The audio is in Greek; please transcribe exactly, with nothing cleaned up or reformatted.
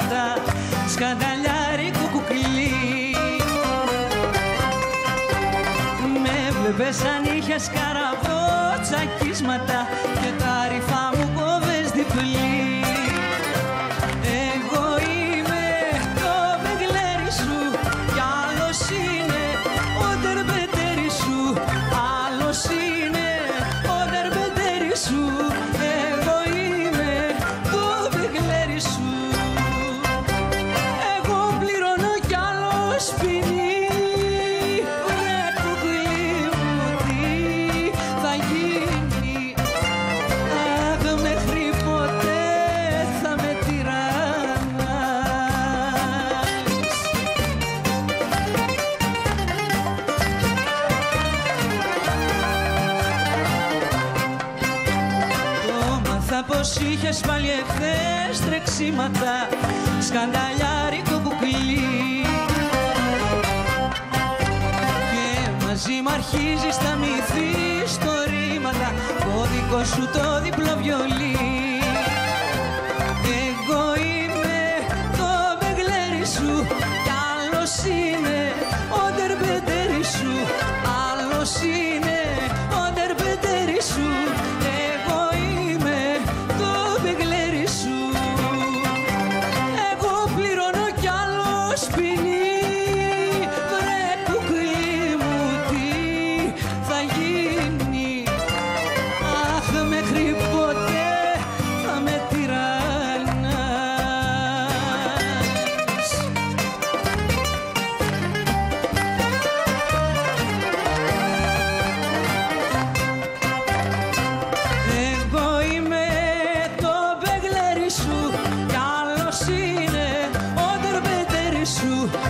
τρεξίματα, σκανταλιάρικο κουκλί. Με βλέπες αν είχες καραβό τσακίσματα και τα ρηφά μου κόβες διπλή. Εγώ είμαι το μπεγλέρι σου κι άλλος είναι ο τερμπετέρι σου, άλλος είναι ο τερμπετέρι σου. Εγώ είμαι το μπεγλέρι σου. Εγώ πληρώνω κι άλλος ποινή. Βρε κουκλί μου τι θα γίνει, αχ μέχρι ποτέ θα με τυραννάς. Το μάθα πως είχες πάλι εχθές τρεξίματα, σκανταλιάρικο κουκλί. Και μαζί μ' αρχίζεις τα μυθιστορήματα, το δικό σου το διπλό βιολί. Εγώ είμαι το μπεγλέρι σου κι άλλος είναι ο τερμπετέρι σου, άλλος είναι ο τερμπετέρι σου. Εγώ είμαι το μπεγλέρι σου. Εγώ πληρώνω κι άλλος ποινή. Βρε κουκλί μου τι θα γίνει, αχ μέχρι ποτέ θα με τυραννάς. Εγώ είμαι το μπεγλέρι σου κι άλλος είναι ο τερμπετέρι σου.